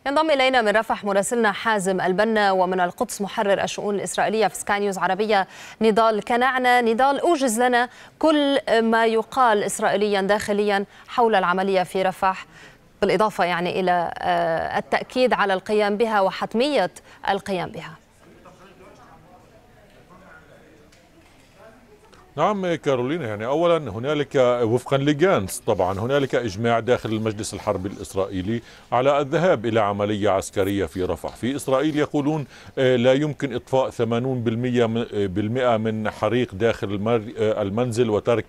ينضم إلينا من رفح مراسلنا حازم البنا، ومن القدس محرر الشؤون الإسرائيلية في سكاي نيوز عربية نضال كنعنة. نضال، أوجز لنا كل ما يقال إسرائيليا داخليا حول العملية في رفح، بالإضافة إلى التأكيد على القيام بها وحتمية القيام بها. نعم كارولينا، أولا هنالك وفقا لجانس طبعا هنالك إجماع داخل المجلس الحربي الإسرائيلي على الذهاب إلى عملية عسكرية في رفح. في إسرائيل يقولون لا يمكن إطفاء 80% من حريق داخل المنزل وترك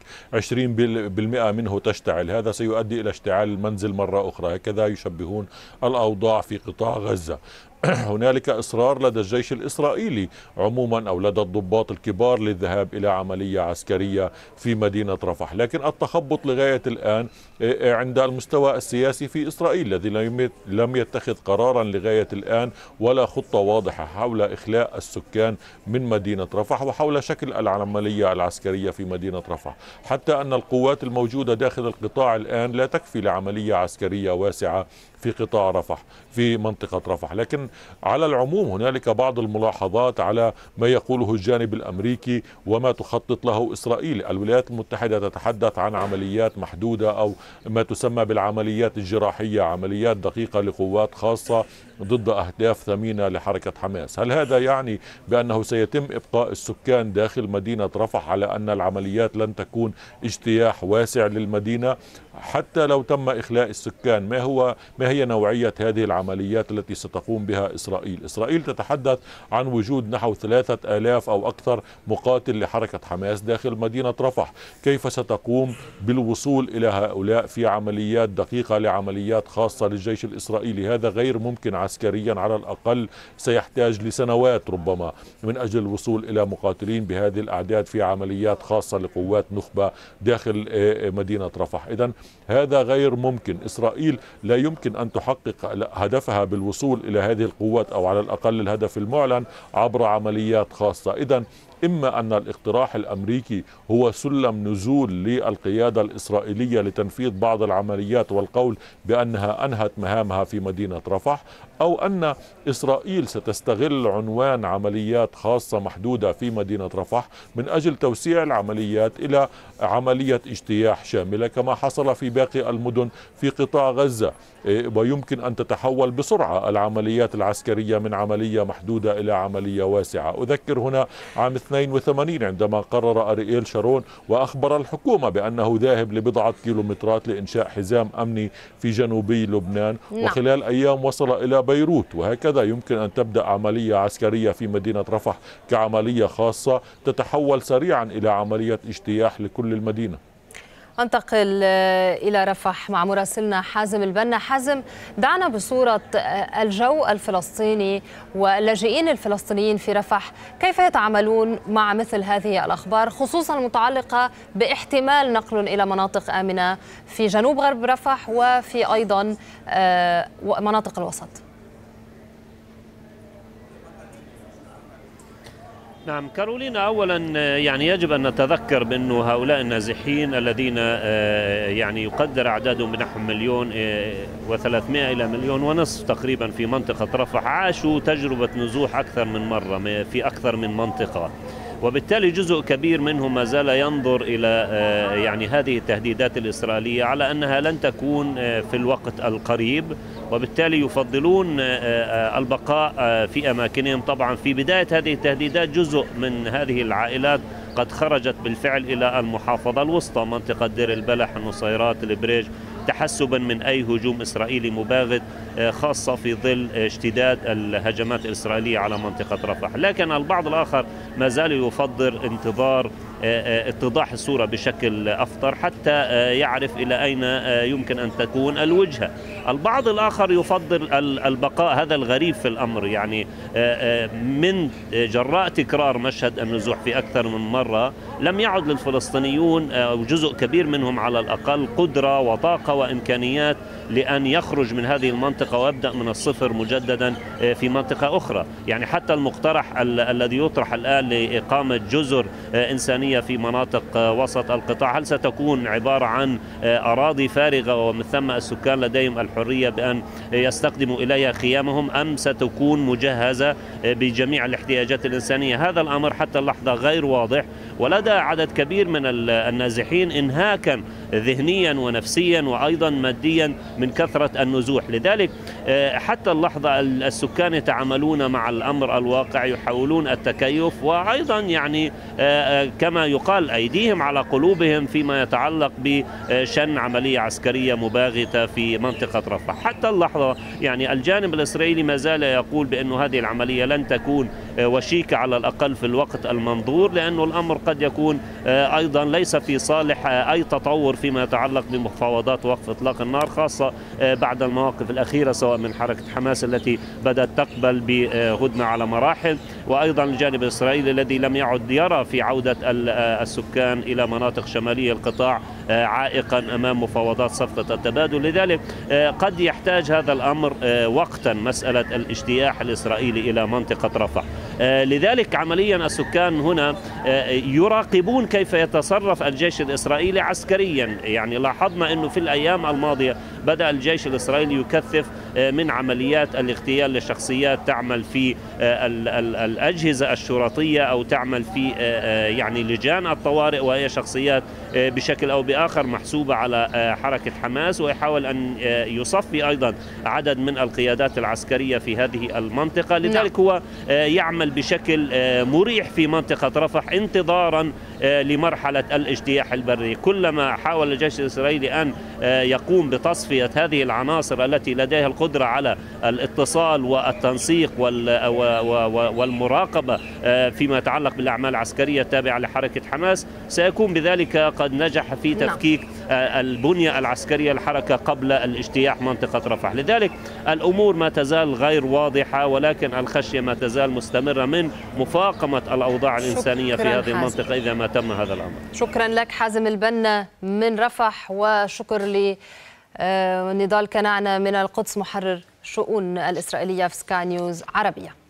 20% منه تشتعل، هذا سيؤدي إلى اشتعال المنزل مرة أخرى، هكذا يشبهون الأوضاع في قطاع غزة. هنالك إصرار لدى الجيش الإسرائيلي عموما أو لدى الضباط الكبار للذهاب إلى عملية عسكرية في مدينة رفح، لكن التخبط لغاية الآن عند المستوى السياسي في إسرائيل الذي لم يتخذ قرارا لغاية الآن ولا خطة واضحة حول إخلاء السكان من مدينة رفح وحول شكل العملية العسكرية في مدينة رفح، حتى أن القوات الموجودة داخل القطاع الآن لا تكفي لعملية عسكرية واسعة في قطاع رفح في منطقة رفح. لكن على العموم هنالك بعض الملاحظات على ما يقوله الجانب الأمريكي وما تخطط له إسرائيل. الولايات المتحدة تتحدث عن عمليات محدودة أو ما تسمى بالعمليات الجراحية، عمليات دقيقة لقوات خاصة ضد أهداف ثمينة لحركة حماس. هل هذا يعني بأنه سيتم إبقاء السكان داخل مدينة رفح على أن العمليات لن تكون اجتياح واسع للمدينة؟ حتى لو تم إخلاء السكان، ما هي نوعية هذه العمليات التي ستقوم بها إسرائيل؟ إسرائيل تتحدث عن وجود نحو 3000 أو أكثر مقاتل لحركة حماس داخل مدينة رفح. كيف ستقوم بالوصول إلى هؤلاء في عمليات دقيقة لعمليات خاصة للجيش الإسرائيلي؟ هذا غير ممكن عسكريا، على الأقل سيحتاج لسنوات ربما من أجل الوصول إلى مقاتلين بهذه الأعداد في عمليات خاصة لقوات نخبة داخل مدينة رفح. إذن هذا غير ممكن. إسرائيل لا يمكن أن تحقق هدفها بالوصول إلى هذه القوات أو على الأقل الهدف المعلن عبر عمليات خاصة. إذن إما أن الاقتراح الأمريكي هو سلم نزول للقيادة الإسرائيلية لتنفيذ بعض العمليات والقول بأنها أنهت مهامها في مدينة رفح، أو أن إسرائيل ستستغل عنوان عمليات خاصة محدودة في مدينة رفح من أجل توسيع العمليات إلى عملية اجتياح شاملة كما حصل في باقي المدن في قطاع غزة. ويمكن أن تتحول بسرعة العمليات العسكرية من عملية محدودة إلى عملية واسعة. أذكر هنا عام 82 عندما قرر أرييل شارون وأخبر الحكومة بأنه ذاهب لبضعة كيلومترات لإنشاء حزام أمني في جنوبي لبنان، وخلال أيام وصل إلى بيروت. وهكذا يمكن أن تبدأ عملية عسكرية في مدينة رفح كعملية خاصة تتحول سريعا إلى عملية اجتياح لكل المدينة. أنتقل إلى رفح مع مراسلنا حازم البنا. حازم، دعنا بصورة الجو الفلسطيني واللاجئين الفلسطينيين في رفح، كيف يتعاملون مع مثل هذه الأخبار، خصوصا المتعلقة باحتمال نقل إلى مناطق آمنة في جنوب غرب رفح وفي أيضا مناطق الوسط؟ نعم كارولينا، أولا يجب أن نتذكر بأن هؤلاء النازحين الذين يقدر أعدادهم بنحو 1,300,000 إلى 1,500,000 تقريبا في منطقة رفح عاشوا تجربة نزوح أكثر من مرة في أكثر من منطقة، وبالتالي جزء كبير منهم ما زال ينظر إلى هذه التهديدات الإسرائيلية على أنها لن تكون في الوقت القريب، وبالتالي يفضلون البقاء في أماكنهم. طبعا في بداية هذه التهديدات جزء من هذه العائلات قد خرجت بالفعل إلى المحافظة الوسطى، منطقة دير البلح، النصيرات، البريج، تحسبا من أي هجوم إسرائيلي مباغت، خاصة في ظل اشتداد الهجمات الإسرائيلية على منطقة رفح. لكن البعض الآخر ما زال يفضل انتظار اتضاح الصورة بشكل أفضل حتى يعرف إلى أين يمكن أن تكون الوجهة. البعض الآخر يفضل البقاء. هذا الغريب في الأمر، من جراء تكرار مشهد النزوح في أكثر من مرة لم يعد للفلسطينيون أو جزء كبير منهم على الأقل قدرة وطاقة وإمكانيات لأن يخرج من هذه المنطقة ويبدأ من الصفر مجددا في منطقة أخرى. حتى المقترح الذي يطرح الآن لإقامة جزر إنسانية الفلسطينية في مناطق وسط القطاع؟ هل ستكون عبارة عن أراضي فارغة ومن ثم السكان لديهم الحرية بأن يستخدموا إليها خيامهم، أم ستكون مجهزة بجميع الاحتياجات الإنسانية؟ هذا الأمر حتى اللحظة غير واضح، ولدى عدد كبير من النازحين انهاكا ذهنيا ونفسيا وأيضا ماديا من كثرة النزوح. لذلك حتى اللحظة السكان يتعاملون مع الأمر الواقع، يحاولون التكيف، وأيضا يعني كما يقال أيديهم على قلوبهم فيما يتعلق بشن عملية عسكرية مباغتة في منطقة رفح. حتى اللحظة يعني الجانب الإسرائيلي ما زال يقول بأن هذه العملية لن تكون وشيكة على الأقل في الوقت المنظور، لأنه الأمر قد يكون أيضا ليس في صالح أي تطور فيما يتعلق بمفاوضات وقف إطلاق النار، خاصة بعد المواقف الأخيرة سواء من حركة حماس التي بدأت تقبل بهدنة على مراحل، وأيضا الجانب الإسرائيلي الذي لم يعد يرى في عودة السكان إلى مناطق شمالية القطاع عائقا أمام مفاوضات صفقة التبادل. لذلك قد يحتاج هذا الأمر وقتا، مسألة الاجتياح الإسرائيلي إلى منطقة رفح. لذلك عمليا السكان هنا يراقبون كيف يتصرف الجيش الإسرائيلي عسكريا. يعني لاحظنا أنه في الأيام الماضية بدأ الجيش الإسرائيلي يكثف من عمليات الاغتيال لشخصيات تعمل في الأجهزة الشرطية أو تعمل في يعني لجان الطوارئ، وهي شخصيات بشكل أو بآخر محسوبة على حركة حماس، ويحاول أن يصفي أيضا عدد من القيادات العسكرية في هذه المنطقة. لذلك هو يعمل بشكل مريح في منطقة رفح انتظارا لمرحلة الاجتياح البري. كلما حاول الجيش الإسرائيلي أن يقوم بتصفية هذه العناصر التي لديها القدرة على الاتصال والتنسيق والمراقبة فيما يتعلق بالأعمال العسكرية التابعة لحركة حماس، سيكون بذلك قد نجح في تفكيك البنية العسكرية للحركة قبل الاجتياح منطقة رفح. لذلك الأمور ما تزال غير واضحة، ولكن الخشية ما تزال مستمرة من مفاقمة الأوضاع الإنسانية في هذه المنطقة إذا ما تم هذا الأمر. شكرا لك حازم البنا من رفح، وشكر لنضال كنعنا من القدس محرر شؤون الإسرائيلية في سكاي نيوز عربية.